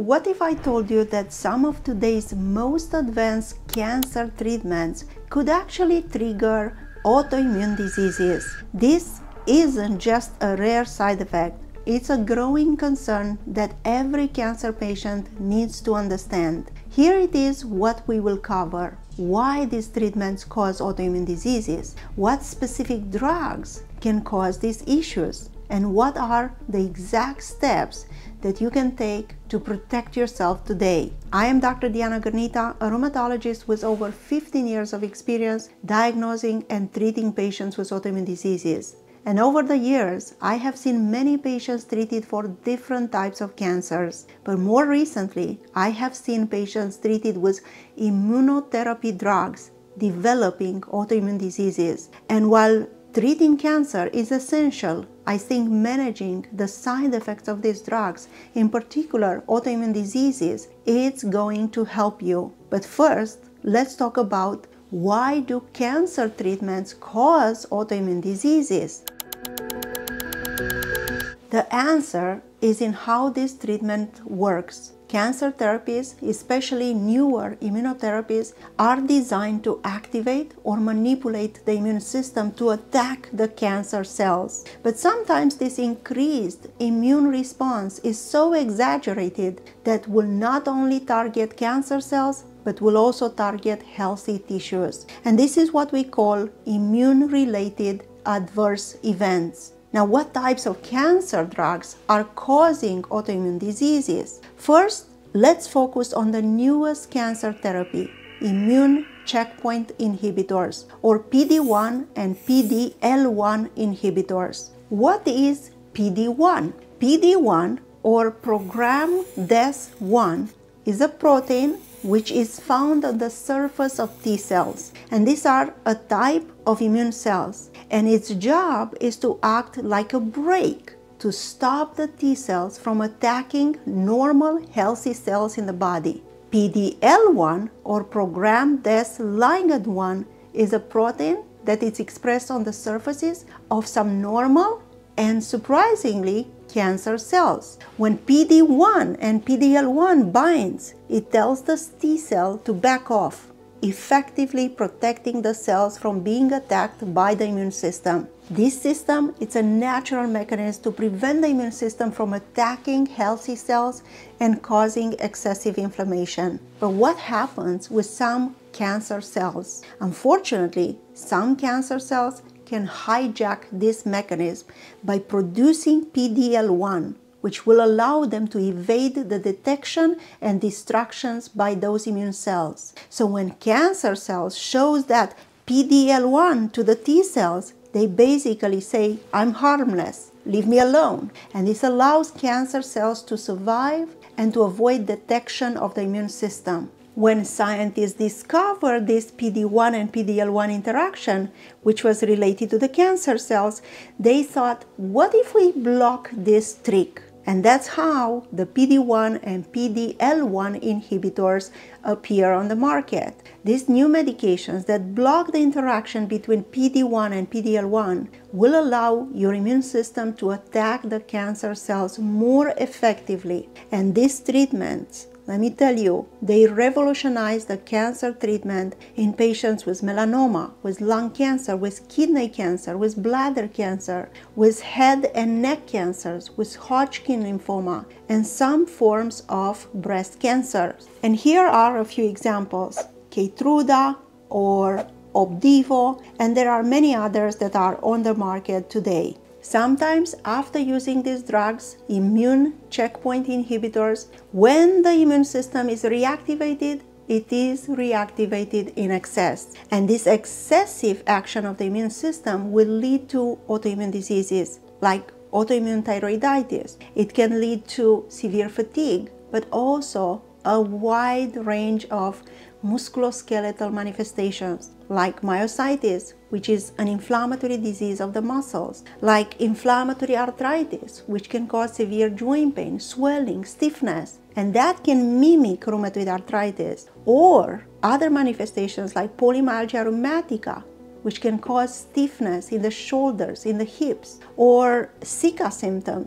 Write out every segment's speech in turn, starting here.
What if I told you that some of today's most advanced cancer treatments could actually trigger autoimmune diseases? This isn't just a rare side effect. It's a growing concern that every cancer patient needs to understand. Here it is what we will cover. Why these treatments cause autoimmune diseases, what specific drugs can cause these issues, and what are the exact steps that you can take to protect yourself today. I am Dr. Girnita, a rheumatologist with over 15 years of experience diagnosing and treating patients with autoimmune diseases. And over the years, I have seen many patients treated for different types of cancers. But more recently, I have seen patients treated with immunotherapy drugs developing autoimmune diseases. And while treating cancer is essential, I think managing the side effects of these drugs, in particular autoimmune diseases, is going to help you. But first, let's talk about why do cancer treatments cause autoimmune diseases? The answer is in how this treatment works. Cancer therapies, especially newer immunotherapies, are designed to activate or manipulate the immune system to attack the cancer cells. But sometimes this increased immune response is so exaggerated that will not only target cancer cells, but will also target healthy tissues. And this is what we call immune-related adverse events. Now, what types of cancer drugs are causing autoimmune diseases? First, let's focus on the newest cancer therapy, immune checkpoint inhibitors, or PD-1 and PD-L1 inhibitors. What is PD-1? PD-1, or programmed death 1, is a protein which is found on the surface of T cells. And these are a type of immune cells. And its job is to act like a brake to stop the T cells from attacking normal healthy cells in the body. PD-L1, or programmed death ligand 1, is a protein that is expressed on the surfaces of some normal and, surprisingly, cancer cells. When PD-1 and PD-L1 binds, it tells the T cell to back off, effectively protecting the cells from being attacked by the immune system. This system is a natural mechanism to prevent the immune system from attacking healthy cells and causing excessive inflammation. But what happens with some cancer cells? Unfortunately, some cancer cells can hijack this mechanism by producing PD-L1, which will allow them to evade the detection and destructions by those immune cells. So when cancer cells shows that PD-L1 to the T cells, they basically say, I'm harmless, leave me alone. And this allows cancer cells to survive and to avoid detection of the immune system. When scientists discovered this PD-1 and PD-L1 interaction, which was related to the cancer cells, they thought, what if we block this trick? And that's how the PD-1 and PD-L1 inhibitors appear on the market. These new medications that block the interaction between PD-1 and PD-L1 will allow your immune system to attack the cancer cells more effectively. And these treatments, let me tell you, they revolutionized the cancer treatment in patients with melanoma, with lung cancer, with kidney cancer, with bladder cancer, with head and neck cancers, with Hodgkin lymphoma, and some forms of breast cancer. And here are a few examples: Keytruda or Opdivo, and there are many others that are on the market today. Sometimes after using these drugs, immune checkpoint inhibitors, when the immune system is reactivated, it is reactivated in excess. And this excessive action of the immune system will lead to autoimmune diseases like autoimmune thyroiditis. It can lead to severe fatigue, but also a wide range of musculoskeletal manifestations like myositis, which is an inflammatory disease of the muscles, like inflammatory arthritis, which can cause severe joint pain, swelling, stiffness, and that can mimic rheumatoid arthritis, or other manifestations like polymyalgia rheumatica, which can cause stiffness in the shoulders, in the hips, or Zika symptoms,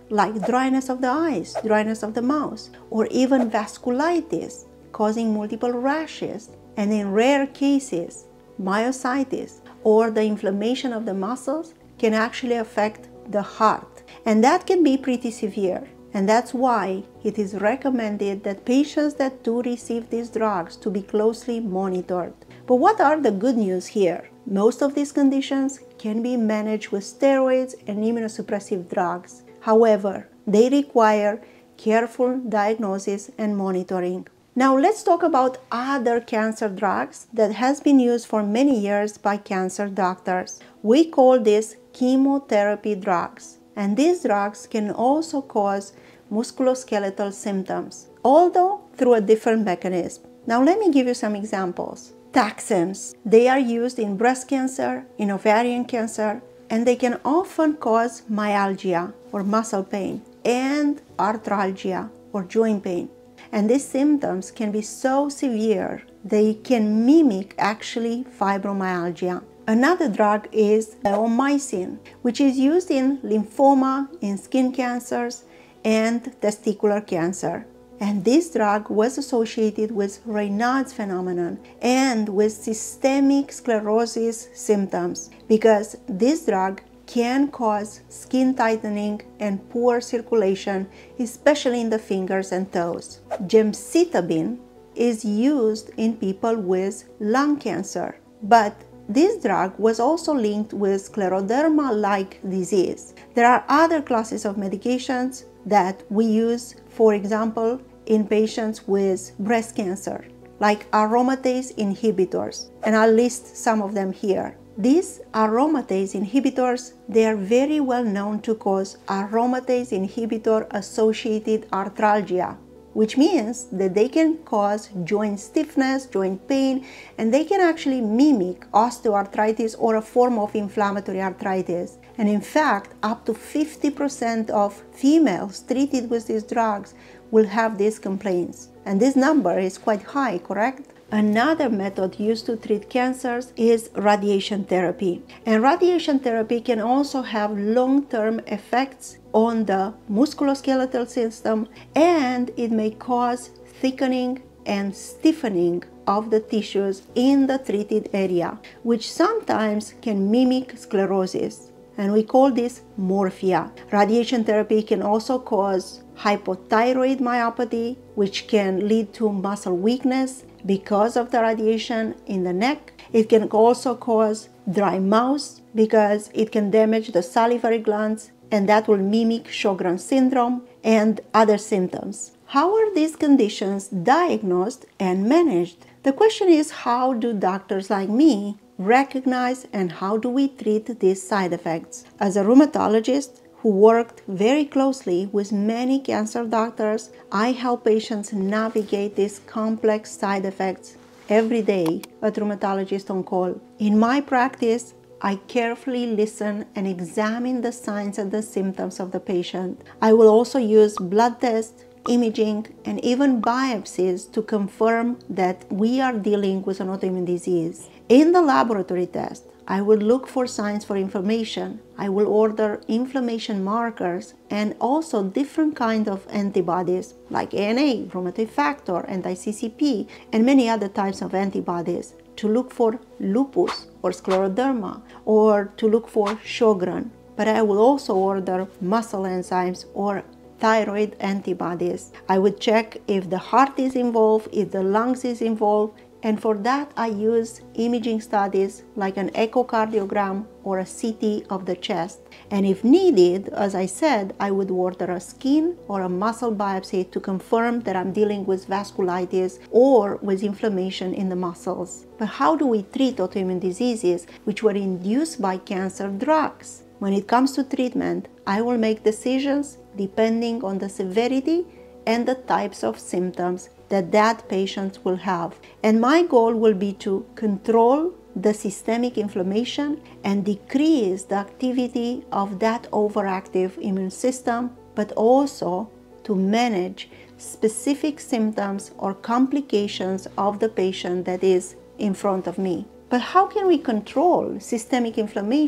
like dryness of the eyes, dryness of the mouth, or even vasculitis, causing multiple rashes, and in rare cases, myositis, or the inflammation of the muscles can actually affect the heart. And that can be pretty severe. And that's why it is recommended that patients that do receive these drugs to be closely monitored. But what are the good news here? Most of these conditions can be managed with steroids and immunosuppressive drugs. However, they require careful diagnosis and monitoring. Now let's talk about other cancer drugs that has been used for many years by cancer doctors. We call this chemotherapy drugs. And these drugs can also cause musculoskeletal symptoms, although through a different mechanism. Now let me give you some examples. Taxanes. They are used in breast cancer, in ovarian cancer, and they can often cause myalgia or muscle pain and arthralgia or joint pain. And these symptoms can be so severe they can mimic actually fibromyalgia. Another drug is bleomycin, which is used in lymphoma, in skin cancers, and testicular cancer. And this drug was associated with Raynaud's phenomenon and with systemic sclerosis symptoms because this drug can cause skin tightening and poor circulation, especially in the fingers and toes. Gemcitabine is used in people with lung cancer, but this drug was also linked with scleroderma-like disease. There are other classes of medications that we use, for example, in patients with breast cancer, like aromatase inhibitors, and I'll list some of them here. These aromatase inhibitors, they are very well known to cause aromatase inhibitor-associated arthralgia, which means that they can cause joint stiffness, joint pain, and they can actually mimic osteoarthritis or a form of inflammatory arthritis. And in fact, up to 50% of females treated with these drugs will have these complaints. And this number is quite high, correct? Another method used to treat cancers is radiation therapy. And radiation therapy can also have long-term effects on the musculoskeletal system, and it may cause thickening and stiffening of the tissues in the treated area, which sometimes can mimic sclerosis. And we call this morphia. Radiation therapy can also cause hypothyroid myopathy, which can lead to muscle weakness because of the radiation in the neck. It can also cause dry mouth because it can damage the salivary glands, and that will mimic Sjogren's syndrome and other symptoms. How are these conditions diagnosed and managed? The question is, how do doctors like me recognize and how do we treat these side effects? As a rheumatologist who worked very closely with many cancer doctors, I help patients navigate these complex side effects every day at Rheumatologist on Call. In my practice, I carefully listen and examine the signs and the symptoms of the patient. I will also use blood tests, imaging, and even biopsies to confirm that we are dealing with an autoimmune disease. In the laboratory test, I will look for signs for inflammation. I will order inflammation markers and also different kinds of antibodies like ANA, rheumatoid factor, anti-CCP, and many other types of antibodies to look for lupus or scleroderma or to look for Sjogren. But I will also order muscle enzymes or thyroid antibodies. I would check if the heart is involved, if the lungs is involved, and for that I use imaging studies like an echocardiogram or a CT of the chest. And if needed, as I said, I would order a skin or a muscle biopsy to confirm that I'm dealing with vasculitis or with inflammation in the muscles. But how do we treat autoimmune diseases which were induced by cancer drugs? When it comes to treatment, I will make decisions depending on the severity and the types of symptoms that patient will have. And my goal will be to control the systemic inflammation and decrease the activity of that overactive immune system, but also to manage specific symptoms or complications of the patient that is in front of me. But how can we control systemic inflammation?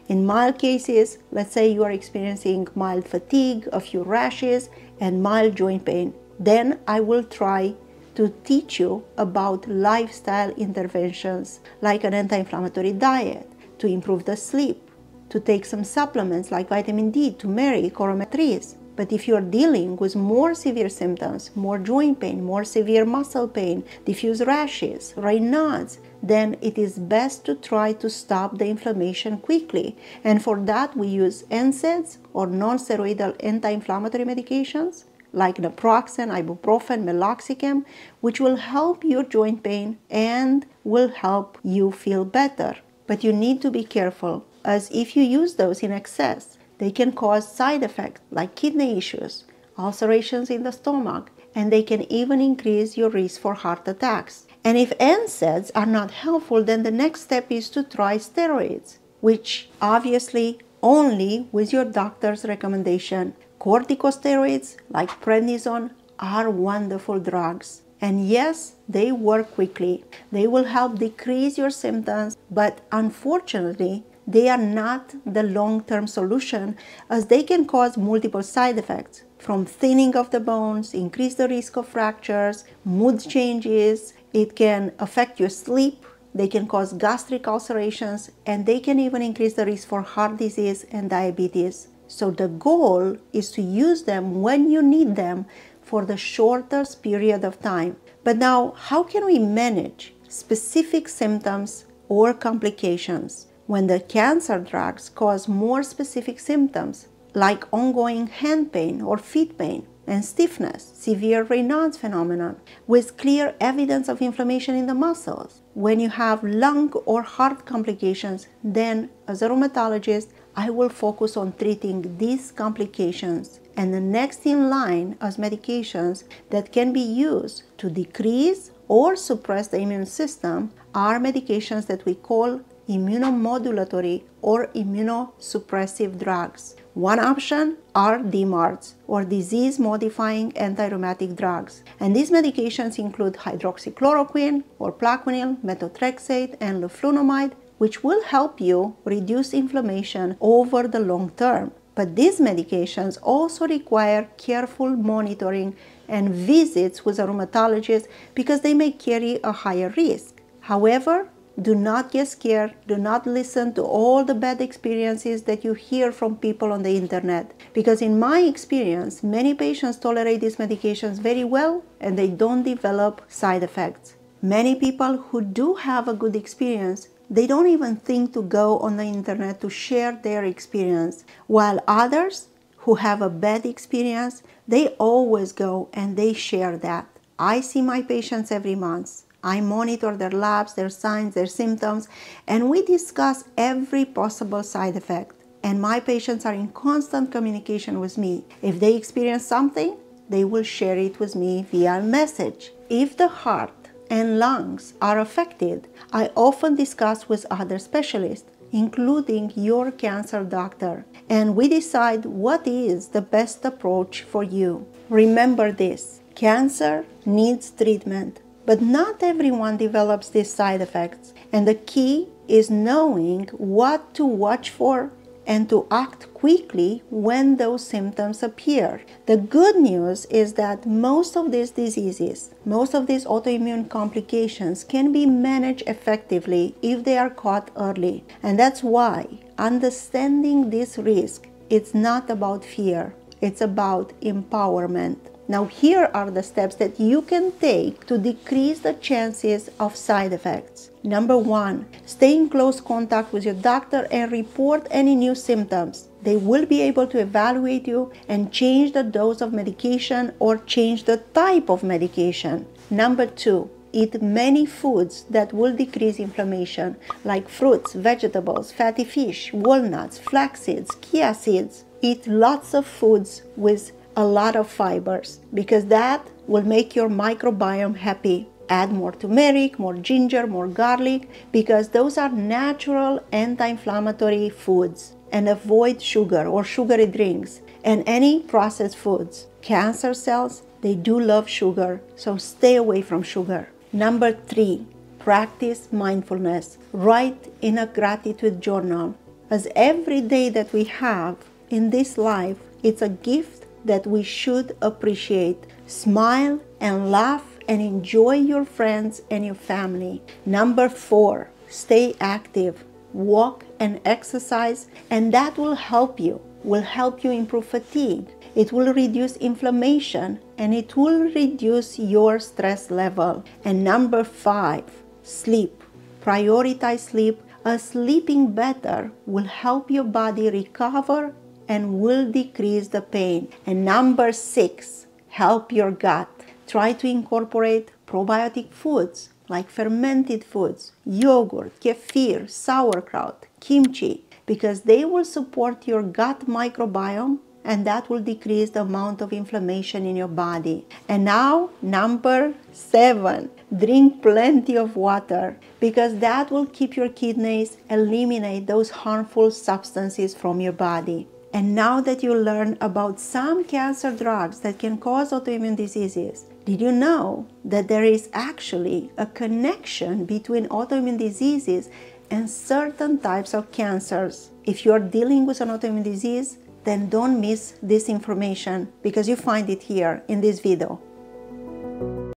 In mild cases, let's say you are experiencing mild fatigue, a few rashes, and mild joint pain, then I will try to teach you about lifestyle interventions like an anti-inflammatory diet, to improve the sleep, to take some supplements like vitamin D, turmeric, or omega-3s. But if you're dealing with more severe symptoms, more joint pain, more severe muscle pain, diffuse rashes, Raynaud's, then it is best to try to stop the inflammation quickly. And for that, we use NSAIDs or non-steroidal anti-inflammatory medications like naproxen, ibuprofen, meloxicam, which will help your joint pain and will help you feel better. But you need to be careful, as if you use those in excess, they can cause side effects like kidney issues, ulcerations in the stomach, and they can even increase your risk for heart attacks. And if NSAIDs are not helpful, then the next step is to try steroids, which obviously only with your doctor's recommendation. Corticosteroids like prednisone are wonderful drugs. And yes, they work quickly. They will help decrease your symptoms, but unfortunately, they are not the long-term solution, as they can cause multiple side effects, from thinning of the bones, increase the risk of fractures, mood changes. It can affect your sleep. They can cause gastric ulcerations, and they can even increase the risk for heart disease and diabetes. So the goal is to use them when you need them for the shortest period of time. But now, how can we manage specific symptoms or complications when the cancer drugs cause more specific symptoms like ongoing hand pain or feet pain and stiffness, severe Raynaud's phenomenon with clear evidence of inflammation in the muscles? When you have lung or heart complications, then as a rheumatologist, I will focus on treating these complications. And the next in line as medications that can be used to decrease or suppress the immune system are medications that we call immunomodulatory or immunosuppressive drugs. One option are DMARDs, or disease-modifying anti-rheumatic drugs. And these medications include hydroxychloroquine or Plaquenil, methotrexate, and leflunomide, which will help you reduce inflammation over the long term. But these medications also require careful monitoring and visits with a rheumatologist because they may carry a higher risk. However, do not get scared. Do not listen to all the bad experiences that you hear from people on the internet. Because in my experience, many patients tolerate these medications very well and they don't develop side effects. Many people who do have a good experience, they don't even think to go on the internet to share their experience. While others who have a bad experience, they always go and they share that. I see my patients every month. I monitor their labs, their signs, their symptoms, and we discuss every possible side effect. And my patients are in constant communication with me. If they experience something, they will share it with me via message. If the heart and lungs are affected, I often discuss with other specialists, including your cancer doctor, and we decide what is the best approach for you. Remember this, cancer needs treatment. But not everyone develops these side effects. And the key is knowing what to watch for and to act quickly when those symptoms appear. The good news is that most of these diseases, most of these autoimmune complications can be managed effectively if they are caught early. And that's why understanding this risk, it's not about fear, it's about empowerment. Now here are the steps that you can take to decrease the chances of side effects. Number 1, stay in close contact with your doctor and report any new symptoms. They will be able to evaluate you and change the dose of medication or change the type of medication. Number 2, eat many foods that will decrease inflammation, like fruits, vegetables, fatty fish, walnuts, flax seeds, chia seeds. Eat lots of foods with a lot of fibers, because that will make your microbiome happy. Add more turmeric, more ginger, more garlic, because those are natural anti-inflammatory foods. And avoid sugar or sugary drinks and any processed foods. Cancer cells, they do love sugar, so stay away from sugar. Number 3, practice mindfulness. Write in a gratitude journal. as every day that we have in this life, it's a gift that we should appreciate. Smile and laugh and enjoy your friends and your family. Number 4, stay active. Walk and exercise, and that will help you improve fatigue. It will reduce inflammation, and it will reduce your stress level. And number 5, sleep. Prioritize sleep, as sleeping better will help your body recover and will decrease the pain. And number 6, help your gut. Try to incorporate probiotic foods like fermented foods, yogurt, kefir, sauerkraut, kimchi, because they will support your gut microbiome, and that will decrease the amount of inflammation in your body. And now, number 7, drink plenty of water, because that will keep your kidneys, eliminate those harmful substances from your body. And now that you learn about some cancer drugs that can cause autoimmune diseases, did you know that there is actually a connection between autoimmune diseases and certain types of cancers? If you are dealing with an autoimmune disease, then don't miss this information, because you find it here in this video.